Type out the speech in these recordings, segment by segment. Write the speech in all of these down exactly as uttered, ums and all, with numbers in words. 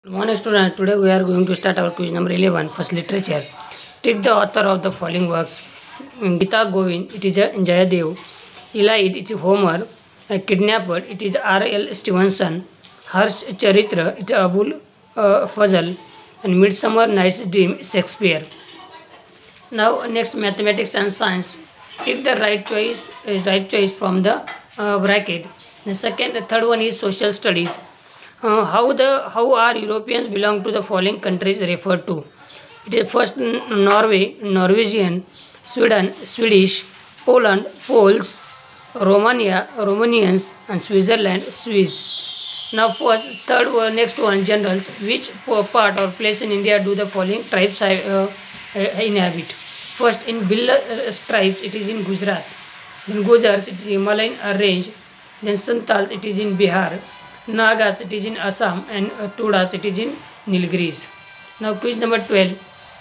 Good morning students, today we are going to start our quiz number eleven, first literature. Take the author of the following works. Gita Govind, it is a Jayadev. Iliad, it is Homer. A Kidnapper, it is R L Stevenson. Harsh Charitra, it is Abul uh, Fazal. And Midsummer Night's Dream, Shakespeare. Now next, mathematics and science. Take the right choice, uh, right choice from the uh, bracket. The second, the third one is social studies. Uh, how the how are Europeans belong to the following countries referred to? It is first Norway, Norwegian, Sweden, Swedish, Poland, Poles, Romania, Romanians, and Switzerland, Swiss. Now first, third one, next one, generals. Which part or place in India do the following tribes uh, uh, inhabit? First, in Billa uh, tribes, it is in Gujarat. Then Gujars, it is Himalayan range. Then Santals, it is in Bihar. Nagas, it is in Assam, and uh, Tudas, it is in Nilgiris. Now quiz number twelve.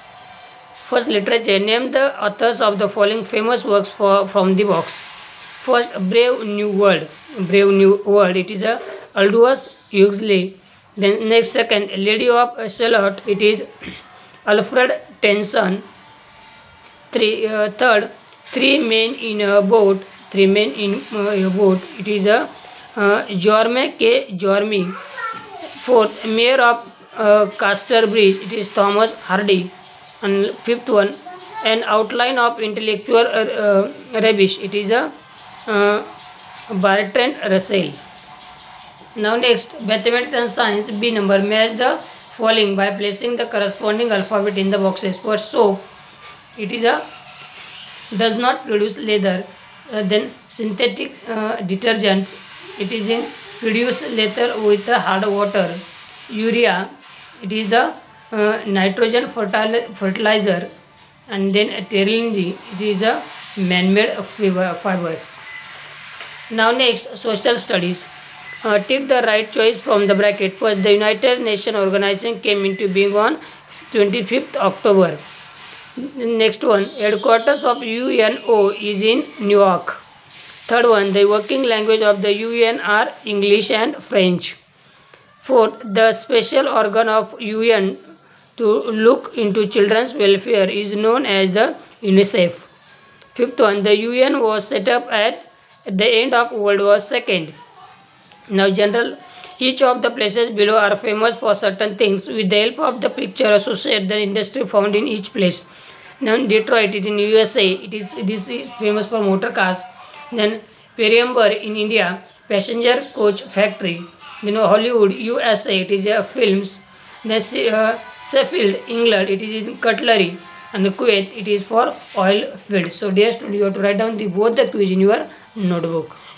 First, literature. Name the authors of the following famous works for, from the box. First, Brave New World. Brave New World, it is a Aldous Huxley. Then next, second, Lady of Shalott, it is Alfred Tennyson. Three, uh, third, Three Men in a Boat. Three Men in uh, a Boat, it is a Uh, Jorme K. Jormi. Fourth, Mayor of uh, Casterbridge, it is Thomas Hardy. And fifth one, An Outline of Intellectual uh, uh, Rubbish, it is a uh, Bertrand Russell. Now next, mathematics and science. B number, match the following by placing the corresponding alphabet in the boxes. First, soap, it is a does not produce leather. Uh, then synthetic uh, detergent, it is in produce leather with the hard water. Urea, it is the uh, nitrogen fertilizer. And then Terlingi, it is a man-made fibers. Now next, social studies. Uh, take the right choice from the bracket. First, the United Nations organization came into being on twenty-fifth October. Next one, headquarters of U N O is in New York. Third one, the working language of the U N are English and French. Fourth, the special organ of U N to look into children's welfare is known as the UNICEF. Fifth one, the U N was set up at the end of World War Two. Now general, each of the places below are famous for certain things. With the help of the picture, associate the industry found in each place. Now Detroit, it is in U S A, it is this is famous for motor cars. Then Perambur in India, passenger coach factory. Then Hollywood, U S A, it is a films. Then uh, Sheffield, England, it is in cutlery. And Kuwait, it is for oil fields. So dear students, you have to write down the both the quiz in your notebook.